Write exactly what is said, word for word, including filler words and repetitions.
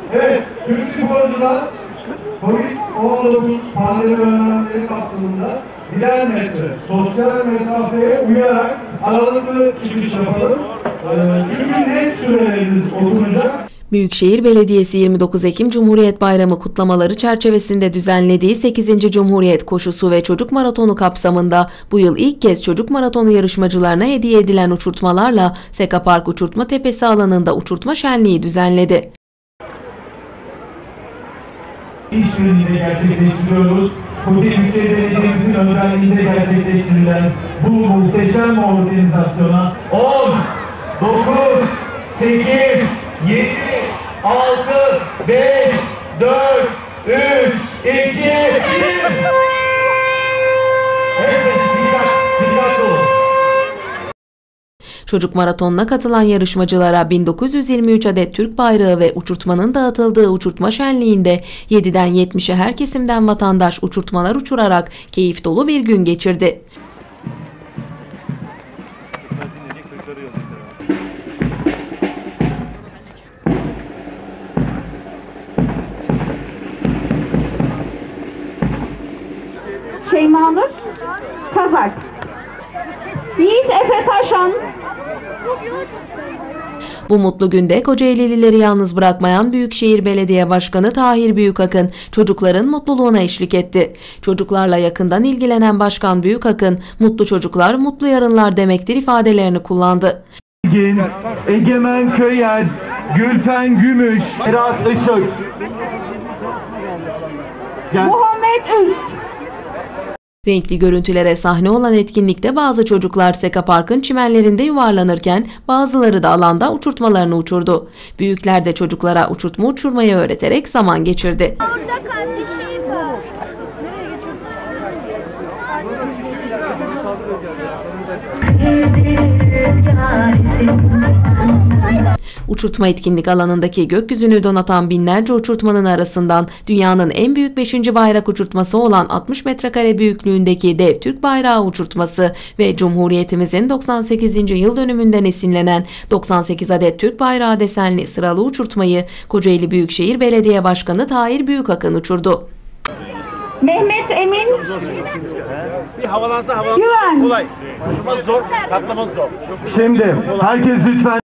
Evet, Türk sporcular Covid on dokuz pandemi önlemleri kapsamında birer metre sosyal mesafeye uyarak aralıklı çıkış yapalım. Ee, çünkü net sürelerimiz oturacak. Büyükşehir Belediyesi yirmi dokuz Ekim Cumhuriyet Bayramı kutlamaları çerçevesinde düzenlediği sekizinci Cumhuriyet Koşusu ve Çocuk Maratonu kapsamında bu yıl ilk kez çocuk maratonu yarışmacılarına hediye edilen uçurtmalarla Seka Park Uçurtma Tepesi alanında uçurtma şenliği düzenledi. İşbirliğinde gerçekleştiriyoruz. Kocaeli Büyükşehir Belediye'mizin önderliğinde gerçekleştirilen bu muhteşem organizasyona on, dokuz, sekiz, yedi, altı, beş, dört, üç, iki, bir. Evet, dikkat, dikkat olun. Çocuk maratonuna katılan yarışmacılara bin dokuz yüz yirmi üç adet Türk bayrağı ve uçurtmanın dağıtıldığı uçurtma şenliğinde yediden yetmişe her kesimden vatandaş uçurtmalar uçurarak keyif dolu bir gün geçirdi. Şeyma Nur Kazak, Yiğit Efe Taşan. Bu mutlu günde Kocaelilileri yalnız bırakmayan Büyükşehir Belediye Başkanı Tahir Büyükakın çocukların mutluluğuna eşlik etti. Çocuklarla yakından ilgilenen Başkan Büyükakın, "Mutlu çocuklar, mutlu yarınlar" demektir ifadelerini kullandı. Egemen Köyer, Gülfen Gümüş, Berat Işık, Muhammed Üst. Renkli görüntülere sahne olan etkinlikte bazı çocuklar Seka Park'ın çimenlerinde yuvarlanırken bazıları da alanda uçurtmalarını uçurdu. Büyükler de çocuklara uçurtma uçurmayı öğreterek zaman geçirdi. Orada kardeşim var. Uçurtma etkinlik alanındaki gökyüzünü donatan binlerce uçurtmanın arasından dünyanın en büyük beşinci bayrak uçurtması olan altmış metrekare büyüklüğündeki dev Türk bayrağı uçurtması ve Cumhuriyetimizin doksan sekizinci yıl dönümünden esinlenen doksan sekiz adet Türk bayrağı desenli sıralı uçurtmayı Kocaeli Büyükşehir Belediye Başkanı Tahir Büyükakın uçurdu. Mehmet Emin Bir havalansa havalansa Güven. kolay. Uçması zor, katlaması zor. Şimdi herkes lütfen